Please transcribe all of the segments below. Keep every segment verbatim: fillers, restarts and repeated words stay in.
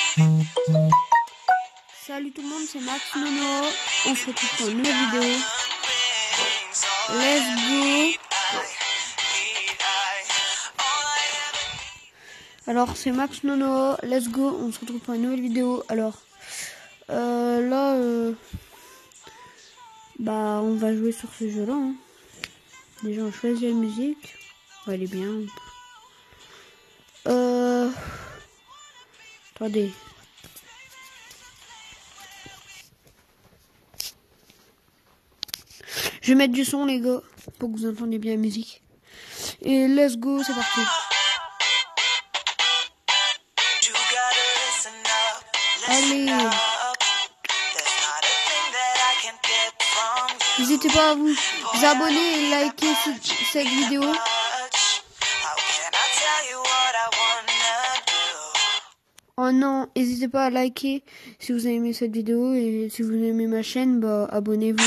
Salut tout le monde, c'est Max Nono. On se retrouve pour une nouvelle vidéo. Let's go. Alors c'est Max Nono. Let's go. On se retrouve pour une nouvelle vidéo. Alors euh, là, euh, bah on va jouer sur ce jeu-là. Hein. Déjà on choisit la musique. Ouais, elle est bien. Euh... Attendez. Je vais mettre du son les gars, pour que vous entendiez bien la musique. Et let's go, c'est parti. Allez. N'hésitez pas à vous, vous abonner et liker cette, cette vidéo. Oh non, n'hésitez pas à liker si vous avez aimé cette vidéo et si vous aimez ma chaîne, bah abonnez-vous.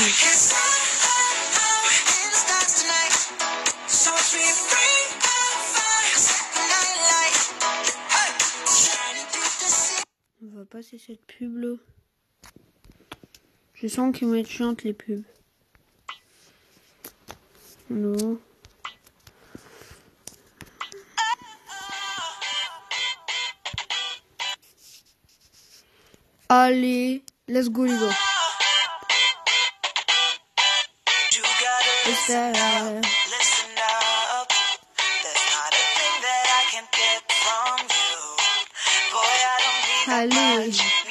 On va passer cette pub là. Je sens qu'ils vont être chiantes les pubs. Non. Allez, let's go les gars. Allez.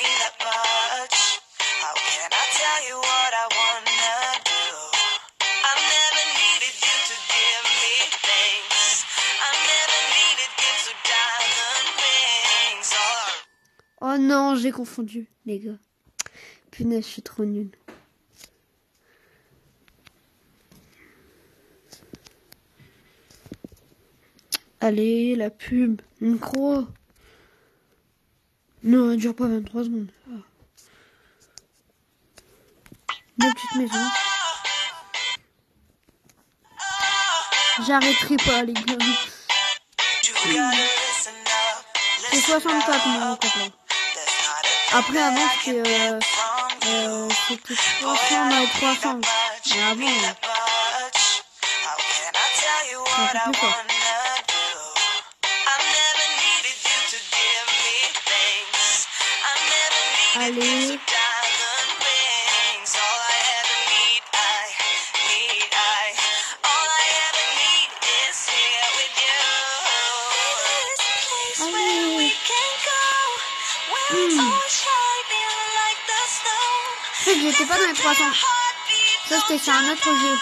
Oh non, j'ai confondu, les gars. Punaise, je suis trop nulle. Allez, la pub. Une croix. Non, elle dure pas vingt-trois secondes. Ah. Deux petites maisons. J'arrêterai pas, les gars. C'est soixante-quatre, mon copain. Après, avant, c'était euh, euh, trois cents, non, trois cents. Mais avant, euh, c'est un peu plus fort. Allez. En fait, j'étais pas dans les trois cents. Ça, c'était sur un autre jeu.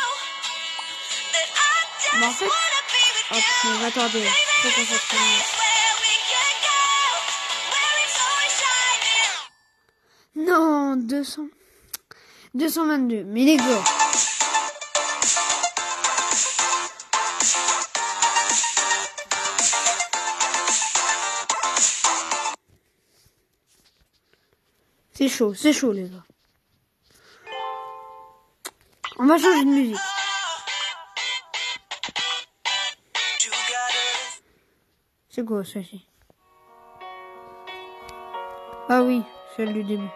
Mais en fait... Hop, mais attendez. Faut qu'on fasse ça. Non, deux cents. deux cent vingt-deux. Mais les gars... C'est chaud, c'est chaud les gars. On va changer de musique. C'est quoi celle-ci? Ah oui, celle du début.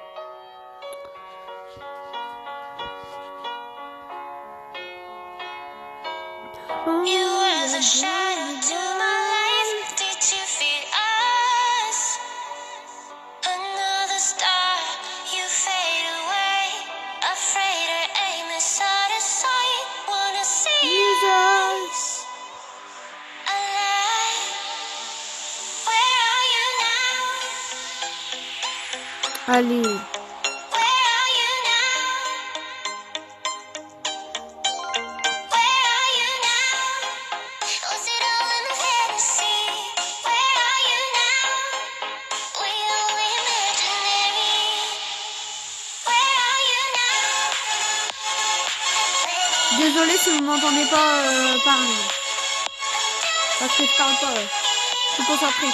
Allez. Désolée si vous m'entendez pas euh, parler. Parce que je parle pas. Ouais. Je suis concentrée.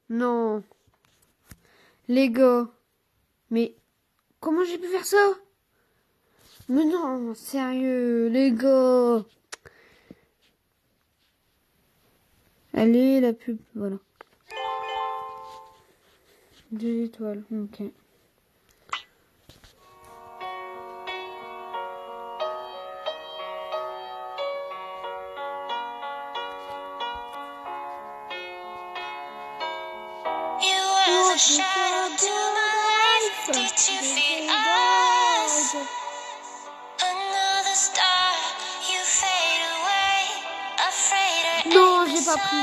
Non. Les gars. Mais comment j'ai pu faire ça? Mais non, sérieux, les gars. Allez, la pub, voilà. Deux étoiles, ok. Non, j'ai pas pris.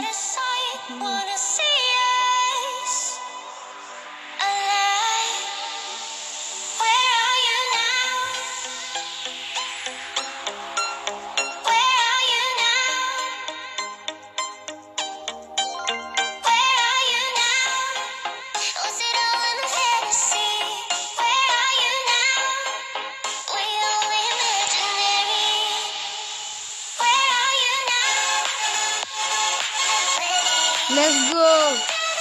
Let's go.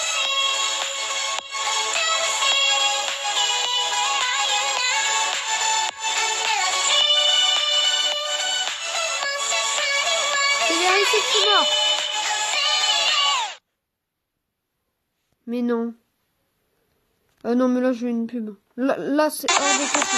C'est vérifié que je suis mort. Mais non. Ah euh, non, mais là, je veux une pub. Là, là c'est hors de question.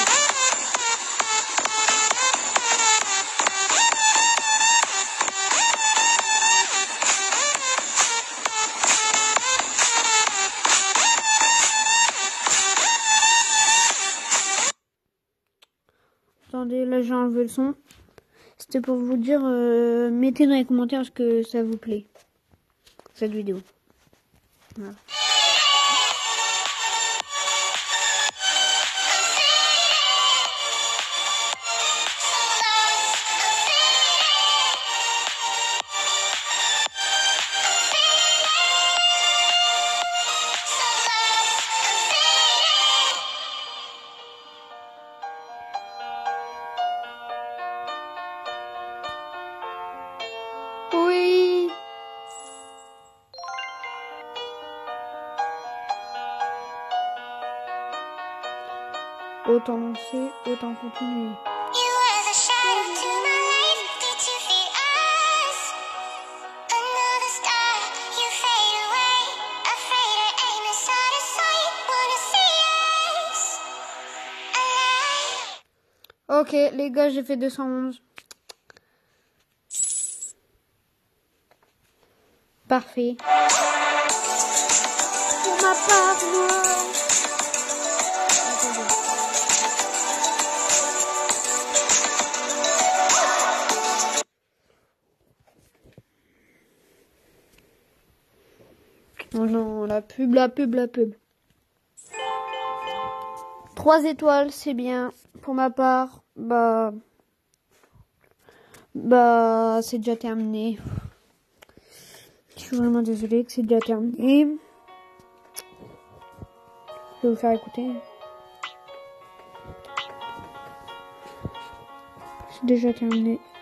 Attendez, là j'ai enlevé le son. C'était pour vous dire, euh, mettez dans les commentaires ce que ça vous plaît, cette vidéo. Voilà. Oui. Autant lancer, autant continuer. Ok, les gars, j'ai fait deux cent onze. Parfait. Pour ma part, moi. Oh non, la pub, la pub, la pub. Trois étoiles, c'est bien. Pour ma part, bah... Bah, c'est déjà terminé. Je suis vraiment désolée que c'est déjà terminé. Je vais vous faire écouter. C'est déjà terminé.